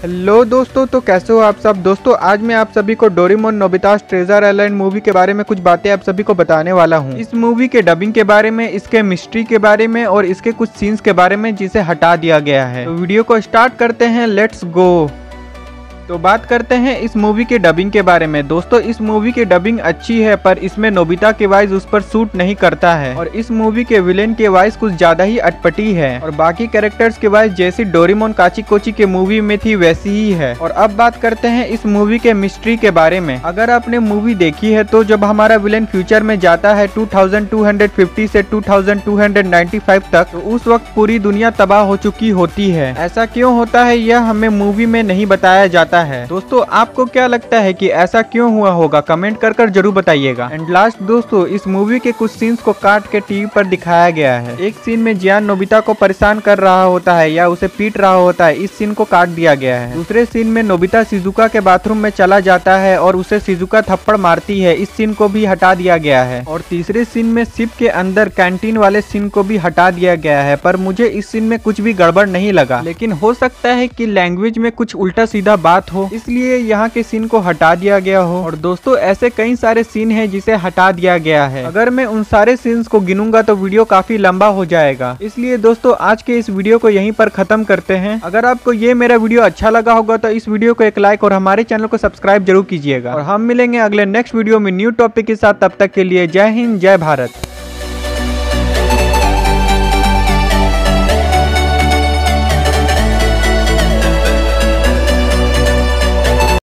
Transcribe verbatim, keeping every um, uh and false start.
Hello दोस्तों, तो कैसे हो आप सब। दोस्तों आज मैं आप सभी को Doraemon Nobita's treasure island movie के बारे में कुछ बातें आप सभी को बताने वाला हूं। इस मूवी के डबिंग के बारे में, इसके मिस्ट्री के बारे में और इसके कुछ सीन्स के बारे में जिसे हटा दिया गया है। तो वीडियो को स्टार्ट करते हैं, लेट्स गो। तो बात करते हैं इस मूवी के डबिंग के बारे में। दोस्तों इस मूवी की डबिंग अच्छी है, पर इसमें नोबिता की वॉइस उस पर सूट नहीं करता है और इस मूवी के विलेन की वॉइस कुछ ज्यादा ही अटपटी है और बाकी कैरेक्टर्स की वॉइस जैसी डोरेमोन काची कोची के मूवी में थी वैसी ही है। और अब बात करते हैं इस मूवी के मिस्ट्री के बारे में। अगर आपने मूवी देखी है तो जब हमारा विलेन फ्यूचर में जाता है two thousand two hundred fifty से two thousand two hundred ninety five तक, तो उस वक्त पूरी दुनिया तबाह हो चुकी होती है। ऐसा क्यों होता है यह हमें मूवी में नहीं बताया जाता है। दोस्तों आपको क्या लगता है कि ऐसा क्यों हुआ होगा, कमेंट कर कर जरूर बताइएगा। एंड लास्ट दोस्तों, इस मूवी के कुछ सीन्स को काट के टीवी पर दिखाया गया है। एक सीन में जियान नोबिता को परेशान कर रहा होता है या उसे पीट रहा होता है, इस सीन को काट दिया गया है। दूसरे सीन में नोबिता शिजुका के बाथरूम में चला जाता है और उसे शिजुका थप्पड़ मारती है, इस सीन को भी हटा दिया गया है। और तीसरे सीन में शिप के अंदर कैंटीन वाले सीन को भी हटा दिया गया है, पर मुझे इस सीन में कुछ भी गड़बड़ नहीं लगा। लेकिन हो सकता है कि लैंग्वेज में कुछ उल्टा सीधा बात हो, इसलिए यहाँ के सीन को हटा दिया गया हो। और दोस्तों ऐसे कई सारे सीन हैं जिसे हटा दिया गया है। अगर मैं उन सारे सीन्स को गिनूंगा तो वीडियो काफी लंबा हो जाएगा, इसलिए दोस्तों आज के इस वीडियो को यहीं पर खत्म करते हैं। अगर आपको ये मेरा वीडियो अच्छा लगा होगा तो इस वीडियो को एक लाइक और हमारे चैनल को सब्सक्राइब जरूर कीजिएगा। और हम मिलेंगे अगले नेक्स्ट वीडियो में न्यू टॉपिक के साथ। तब तक के लिए जय हिंद, जय भारत।